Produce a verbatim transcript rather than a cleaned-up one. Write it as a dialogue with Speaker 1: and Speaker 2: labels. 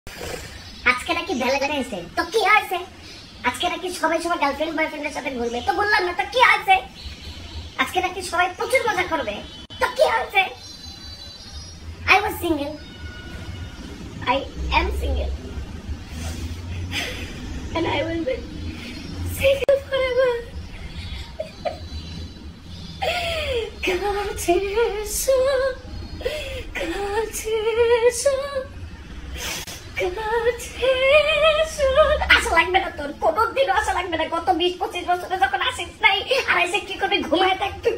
Speaker 1: আজকে নাকি Valentine's day, তো কি হয়েছে? আজকে নাকি সবাই সবার গার্লফ্রেন্ড বয়ফ্রেন্ডের সাথে ঘুরবে, তো বললাম না, তো কি হয়েছে? আজকে নাকি সবাই প্রচুর মজা করবে, তো কি হয়েছে? I was single. I am single. And I will be single forever. কাছেছো, কাছেছো, কাছেছো। আশা লাগবে না তোর, কোনোদিনও আশা লাগবে না। গত বিশ পঁচিশ বছরে যখন আসিস নাই, আর এসে কি করে ঘুমায় থাকবি?